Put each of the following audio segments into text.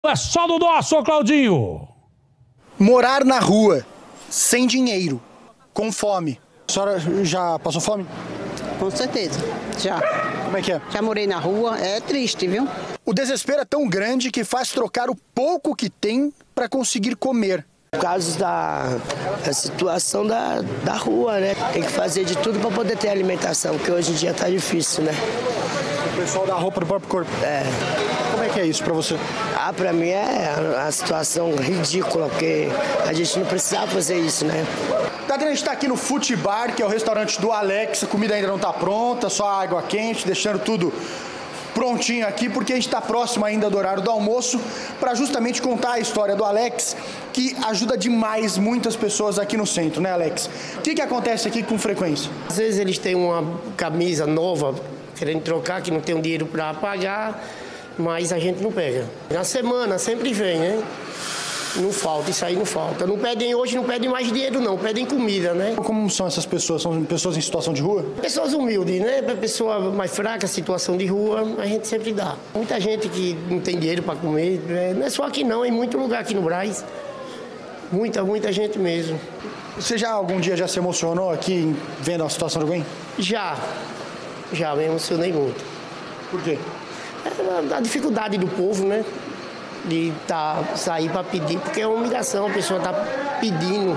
É só do nosso, Claudinho. Morar na rua, sem dinheiro, com fome. A senhora já passou fome? Com certeza, já. Como é que é? Já morei na rua, é triste, viu? O desespero é tão grande que faz trocar o pouco que tem para conseguir comer. Por causa da situação da rua, né? Tem que fazer de tudo para poder ter alimentação, porque hoje em dia tá difícil, né? O pessoal dá roupa do próprio corpo. É. Como é que é isso para você? Pra mim é a situação ridícula, porque a gente não precisava fazer isso, né? Tadeu, a gente tá aqui no Fute Bar, que é o restaurante do Alex. A comida ainda não tá pronta, só água quente, deixando tudo prontinho aqui, porque a gente está próximo ainda do horário do almoço, para justamente contar a história do Alex, que ajuda demais muitas pessoas aqui no centro, né, Alex? O que acontece aqui com frequência? Às vezes eles têm uma camisa nova, querendo trocar, que não tem um dinheiro para pagar, mas a gente não pega. Na semana sempre vem, né? Não falta, isso aí não falta. Não pedem hoje, não pedem mais dinheiro não, pedem comida, né? Como são essas pessoas? São pessoas em situação de rua? Pessoas humildes, né? Pessoa mais fraca, situação de rua, a gente sempre dá. Muita gente que não tem dinheiro para comer, não é só aqui não, em muito lugar aqui no Brás. Muita gente mesmo. Você algum dia já se emocionou aqui vendo a situação de alguém? Já me emocionei muito. Por quê? É a dificuldade do povo, né? De sair para pedir, porque é uma humilhação, a pessoa está pedindo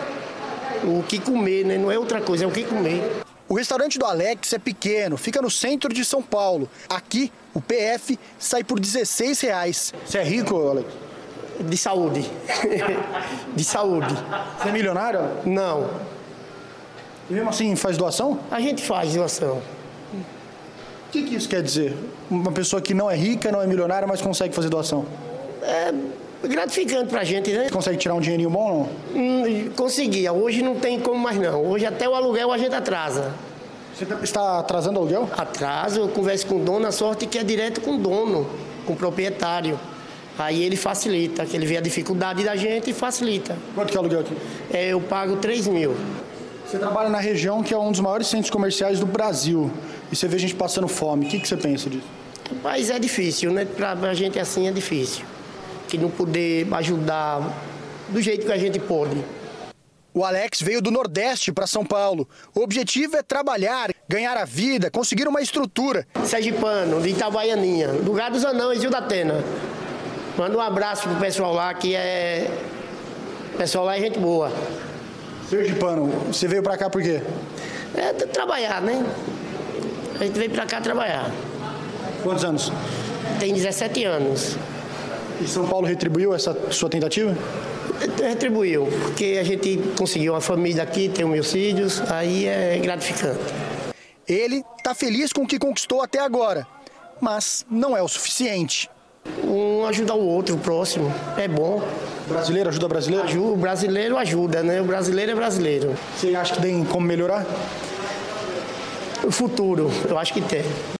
o que comer, né? Não é outra coisa, é o que comer. O restaurante do Alex é pequeno, fica no centro de São Paulo. Aqui, o PF sai por R$16. Você é rico, Alex? De saúde. De saúde. Você é milionário? Não. E mesmo assim faz doação? A gente faz doação. O que isso quer dizer? Uma pessoa que não é rica, não é milionária, mas consegue fazer doação? É gratificante pra gente, né? Consegue tirar um dinheirinho bom ou não? Conseguia. Hoje não tem como mais não. Hoje até o aluguel a gente atrasa. Você está atrasando o aluguel? Atraso, eu converso com o dono, a sorte que é direto com o dono, com o proprietário. Aí ele facilita, que ele vê a dificuldade da gente e facilita. Quanto que é o aluguel aqui? Eu pago 3 mil. Você trabalha na região que é um dos maiores centros comerciais do Brasil. E você vê gente passando fome. O que você pensa disso? Mas é difícil, né? Pra gente assim é difícil. Que não poder ajudar do jeito que a gente pode. O Alex veio do Nordeste para São Paulo. O objetivo é trabalhar, ganhar a vida, conseguir uma estrutura. Sergipano, de Itabaianinha, lugar dos Anões, Rio da Atena. Manda um abraço pro pessoal lá, que é... O pessoal lá é gente boa. Sergipano, você veio para cá por quê? Trabalhar, né? A gente veio pra cá trabalhar. Quantos anos? Tem 17 anos. E São Paulo retribuiu essa sua tentativa? Retribuiu, porque a gente conseguiu uma família aqui, tem os meus filhos, aí é gratificante. Ele está feliz com o que conquistou até agora, mas não é o suficiente. Um ajuda o outro, o próximo, é bom. Brasileiro ajuda brasileiro? O brasileiro ajuda, né? O brasileiro é brasileiro. Você acha que tem como melhorar? O futuro, eu acho que tem.